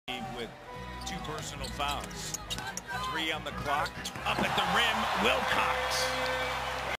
with 2 personal fouls. 3 on the clock. Up at the rim, Wilcox.